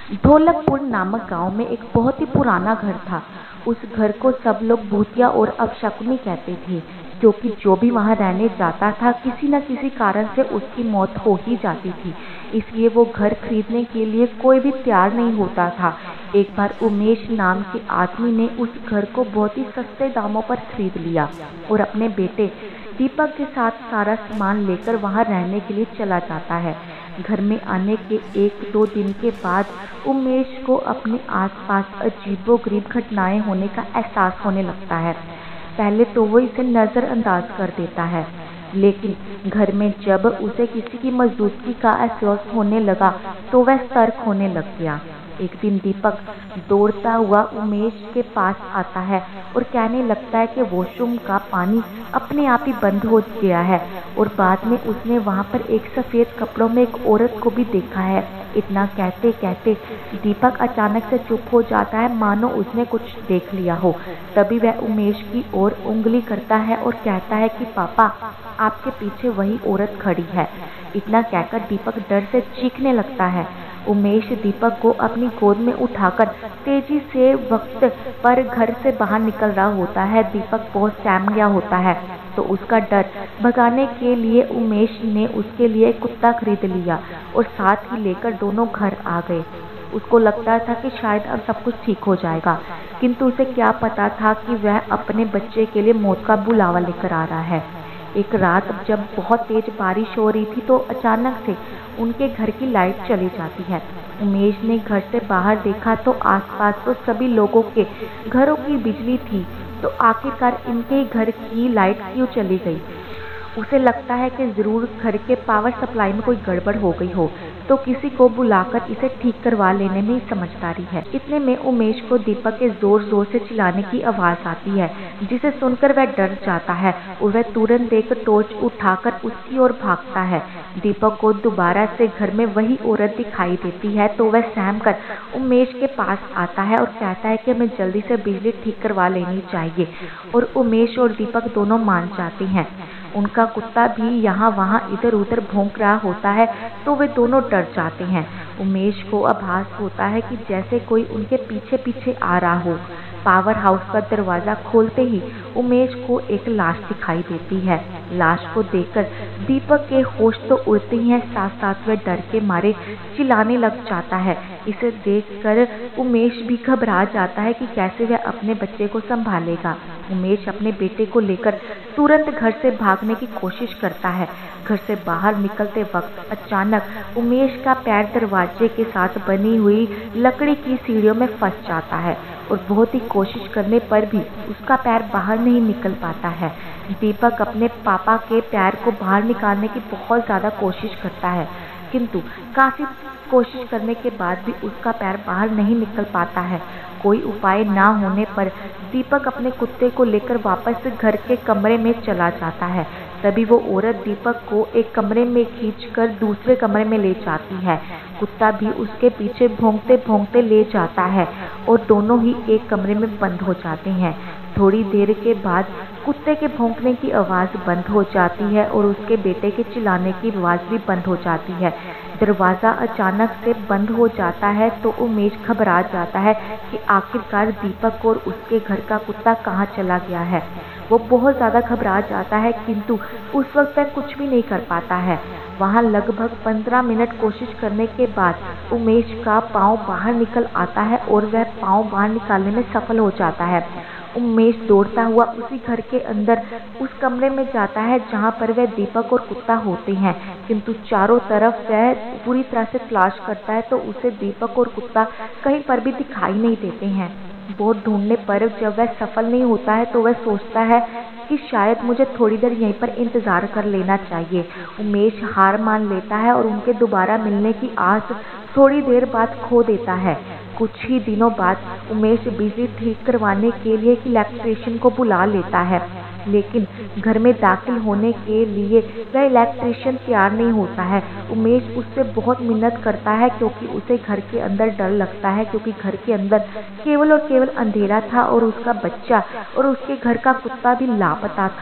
ढोलकपुर नामक गांव में एक बहुत ही पुराना घर था। उस घर को सब लोग भूतिया और अपशकुनी कहते थे, क्योंकि जो भी वहां रहने जाता था किसी न किसी कारण से उसकी मौत हो ही जाती थी। इसलिए वो घर खरीदने के लिए कोई भी तैयार नहीं होता था। एक बार उमेश नाम के आदमी ने उस घर को बहुत ही सस्ते दामों पर खरीद लिया और अपने बेटे दीपक के साथ सारा सामान लेकर वहां रहने के लिए चला जाता है। घर में आने के 1-2 दिन के बाद उमेश को अपने आसपास अजीबोगरीब घटनाएं होने का एहसास होने लगता है। पहले तो वो इसे नज़रअंदाज कर देता है, लेकिन घर में जब उसे किसी की मौजूदगी का एहसास होने लगा तो वह सतर्क होने लग गया। एक दिन दीपक दौड़ता हुआ उमेश के पास आता है और कहने लगता है कि वॉशरूम का पानी अपने आप ही बंद हो गया है और बाद में उसने वहां पर एक सफ़ेद कपड़ों में एक औरत को भी देखा है। इतना कहते कहते दीपक अचानक से चुप हो जाता है, मानो उसने कुछ देख लिया हो। तभी वह उमेश की ओर उंगली करता है और कहता है कि पापा, आपके पीछे वही औरत खड़ी है। इतना कहकर दीपक डर से चीखने लगता है। उमेश दीपक को अपनी गोद में उठाकर तेजी से वक्त पर घर से बाहर निकल रहा होता है। दीपक बहुत सहम गया होता है, तो उसका डर भगाने के लिए उमेश ने उसके लिए एक कुत्ता खरीद लिया और साथ ही लेकर दोनों घर आ गए। उसको लगता था कि शायद अब सब कुछ ठीक हो जाएगा, किंतु उसे क्या पता था कि वह अपने बच्चे के लिए मौत का बुलावा लेकर आ रहा है। एक रात जब बहुत तेज बारिश हो रही थी तो अचानक से उनके घर की लाइट चली जाती है। उमेश ने घर से बाहर देखा तो आसपास तो सभी लोगों के घरों की बिजली थी, तो आखिरकार इनके घर की लाइट क्यों चली गई। उसे लगता है कि ज़रूर घर के पावर सप्लाई में कोई गड़बड़ हो गई हो, तो किसी को बुलाकर इसे ठीक करवा लेने में समझदारी है। इतने में उमेश को दीपक के जोर जोर से चिल्लाने की आवाज़ आती है, जिसे सुनकर वह डर जाता है और वह तुरंत एक टॉर्च उठाकर उसकी ओर भागता है। दीपक को दोबारा से घर में वही औरत दिखाई देती है, तो वह सहम कर उमेश के पास आता है और कहता है कि हमें जल्दी से बिजली ठीक करवा लेनी चाहिए। और उमेश और दीपक दोनों मान जाते हैं। उनका कुत्ता भी यहाँ वहाँ इधर उधर भौंक रहा होता है, तो वे दोनों डर जाते हैं। उमेश को आभास होता है कि जैसे कोई उनके पीछे पीछे आ रहा हो। पावर हाउस का दरवाज़ा खोलते ही उमेश को एक लाश दिखाई देती है। लाश को देखकर दीपक के होश तो उड़ते ही हैं, साथ साथ वह डर के मारे चिल्लाने लग जाता है। इसे देखकर उमेश भी घबरा जाता है कि कैसे वह अपने बच्चे को संभालेगा। उमेश अपने बेटे को लेकर तुरंत घर से भागने की कोशिश करता है। घर से बाहर निकलते वक्त अचानक उमेश का पैर दरवाजे के साथ बनी हुई लकड़ी की सीढ़ियों में फंस जाता है और बहुत ही कोशिश करने पर भी उसका पैर बाहर नहीं निकल पाता है। दीपक अपने पापा के पैर को बाहर निकालने की बहुत ज़्यादा कोशिश करता है, किंतु काफ़ी कोशिश करने के बाद भी उसका पैर बाहर नहीं निकल पाता है। कोई उपाय ना होने पर दीपक अपने कुत्ते को लेकर वापस घर के कमरे में चला जाता है। तभी वो औरत दीपक को एक कमरे में खींचकर दूसरे कमरे में ले जाती है। कुत्ता भी उसके पीछे भौंकते भौंकते ले जाता है और दोनों ही एक कमरे में बंद हो जाते हैं। थोड़ी देर के बाद कुत्ते के भौंकने की आवाज़ बंद हो जाती है और उसके बेटे के चिल्लाने की आवाज़ भी बंद हो जाती है। दरवाज़ा अचानक से बंद हो जाता है तो उमेश घबरा जाता है कि आखिरकार दीपक और उसके घर का कुत्ता कहाँ चला गया है। वो बहुत ज़्यादा घबरा जाता है, किंतु उस वक्त वह कुछ भी नहीं कर पाता है। वहाँ लगभग 15 मिनट कोशिश करने के बाद उमेश का पाँव बाहर निकल आता है और वह पाँव बाहर निकालने में सफल हो जाता है। उमेश दौड़ता हुआ उसी घर के अंदर उस कमरे में जाता है जहाँ पर वह दीपक और कुत्ता होते हैं, किंतु चारों तरफ वह पूरी तरह से तलाश करता है तो उसे दीपक और कुत्ता कहीं पर भी दिखाई नहीं देते हैं। बहुत ढूंढने पर जब वह सफल नहीं होता है तो वह सोचता है कि शायद मुझे थोड़ी देर यहीं पर इंतज़ार कर लेना चाहिए। उमेश हार मान लेता है और उनके दोबारा मिलने की आस थोड़ी देर बाद खो देता है। कुछ ही दिनों बाद उमेश बिजली ठीक करवाने के लिए एक इलेक्ट्रीशियन को बुला लेता है, लेकिन घर में दाखिल होने के लिए वह इलेक्ट्रीशियन तैयार नहीं होता है। उमेश उससे बहुत मिन्नत करता है क्योंकि उसे घर के अंदर डर लगता है, क्योंकि घर के अंदर केवल और केवल अंधेरा था और उसका बच्चा और उसके घर का कुत्ता भी लापता था।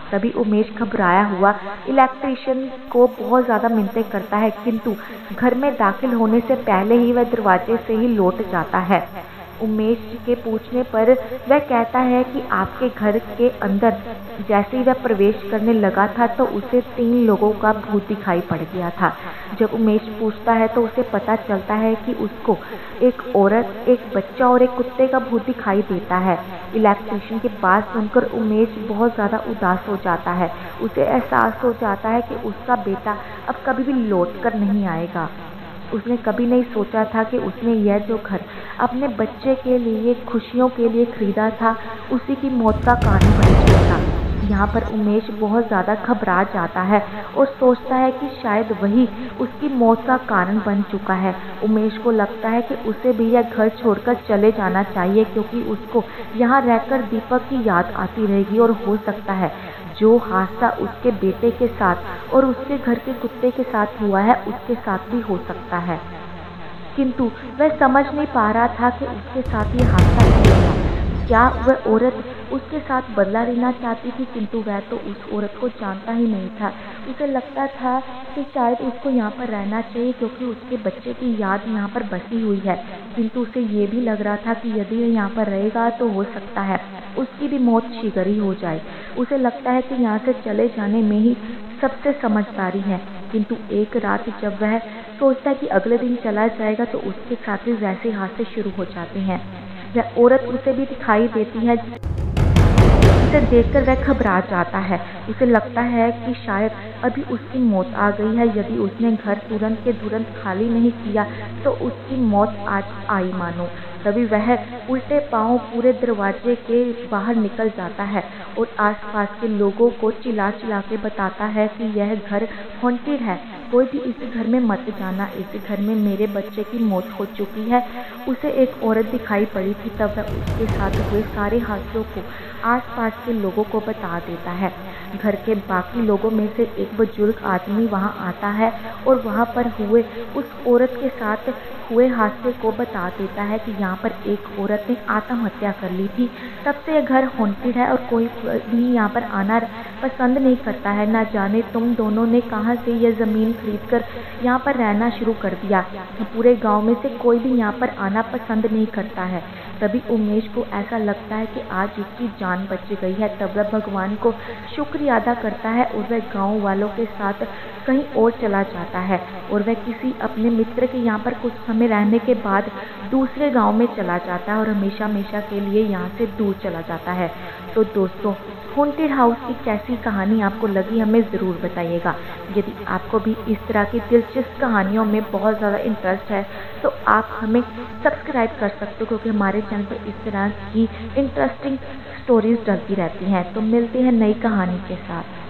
तभी उमेश घबराया हुआ इलेक्ट्रिशियन को बहुत ज़्यादा मिन्नतें करता है, किंतु घर में दाखिल होने से पहले ही वह दरवाजे से ही लौट जाता है। उमेश के पूछने पर वह कहता है कि आपके घर के अंदर जैसे ही वह प्रवेश करने लगा था तो उसे 3 लोगों का भूत दिखाई पड़ गया था। जब उमेश पूछता है तो उसे पता चलता है कि उसको एक औरत, एक बच्चा और एक कुत्ते का भूत दिखाई देता है। इलेक्ट्रिशियन की बात सुनकर उमेश बहुत ज़्यादा उदास हो जाता है। उसे एहसास हो जाता है कि उसका बेटा अब कभी भी लौट कर नहीं आएगा। उसने कभी नहीं सोचा था कि उसने यह जो घर अपने बच्चे के लिए, खुशियों के लिए खरीदा था, उसी की मौत का कारण बन जाएगा। यहाँ पर उमेश बहुत ज़्यादा घबरा जाता है और सोचता है कि शायद वही उसकी मौत का कारण बन चुका है। उमेश को लगता है कि उसे भी यह घर छोड़कर चले जाना चाहिए, क्योंकि उसको यहाँ रहकर दीपक की याद आती रहेगी और हो सकता है जो हादसा उसके बेटे के साथ और उसके घर के कुत्ते के साथ हुआ है उसके साथ भी हो सकता है। किंतु वह समझ नहीं पा रहा था कि उसके साथ ये हादसा क्यों हुआ। क्या वह औरत उसके साथ बदला लेना चाहती थी, किंतु वह तो उस औरत को जानता ही नहीं था। उसे लगता था कि शायद उसको यहाँ पर रहना चाहिए क्योंकि उसके बच्चे की याद यहाँ पर बसी हुई है, किंतु उसे ये भी लग रहा था कि यदि वह यहाँ पर रहेगा तो हो सकता है उसकी भी मौत शीघ्र ही हो जाए। उसे लगता है कि यहाँ से चले जाने में ही सबसे समझदारी है, किंतु एक रात जब वह सोचता है कि अगले दिन चला जाएगा तो उसके साथ भी वैसे हादसे शुरू हो जाते हैं। वह औरत उसे भी दिखाई देती है, उसे देखकर वह घबरा जाता है। उसे लगता है कि शायद अभी उसकी मौत आ गई है। यदि उसने घर तुरंत के तुरंत खाली नहीं किया तो उसकी मौत आज आई मानो। तभी वह उल्टे पांव पूरे दरवाजे के बाहर निकल जाता है और आसपास के लोगों को चिल्ला चिल्ला के बताता है कि यह घर हॉन्टेड है, कोई भी इस घर में मत जाना, इस घर में मेरे बच्चे की मौत हो चुकी है। उसे एक औरत दिखाई पड़ी थी। तब वह उसके साथ हुए सारे हादसों को आसपास के लोगों को बता देता है। घर के बाकी लोगों में से एक बुजुर्ग आदमी वहां आता है और वहां पर हुए उस औरत के साथ हुए हादसे को बता देता है कि यहाँ पर एक औरत ने आत्महत्या कर ली थी। तब से यह घर हॉन्टेड है और कोई भी यहाँ पर आना पसंद नहीं करता है। ना जाने तुम दोनों ने कहाँ से यह ज़मीन खरीदकर यहाँ पर रहना शुरू कर दिया। पूरे गांव में से कोई भी यहाँ पर आना पसंद नहीं करता है। तभी उमेश को ऐसा लगता है कि आज उसकी जान बच गई है। तब वह भगवान को शुक्रिया अदा करता है और वह गाँव वालों के साथ कहीं और चला जाता है और वह किसी अपने मित्र के यहाँ पर कुछ समय रहने के बाद दूसरे गांव में चला जाता है और हमेशा हमेशा के लिए यहाँ से दूर चला जाता है। तो दोस्तों, हॉन्टेड हाउस की कैसी कहानी आपको लगी हमें ज़रूर बताइएगा। यदि आपको भी इस तरह की दिलचस्प कहानियों में बहुत ज़्यादा इंटरेस्ट है तो आप हमें सब्सक्राइब कर सकते हो, क्योंकि हमारे चैनल पर इस तरह की इंटरेस्टिंग स्टोरीज डलती रहती हैं। तो मिलते हैं नई कहानी के साथ।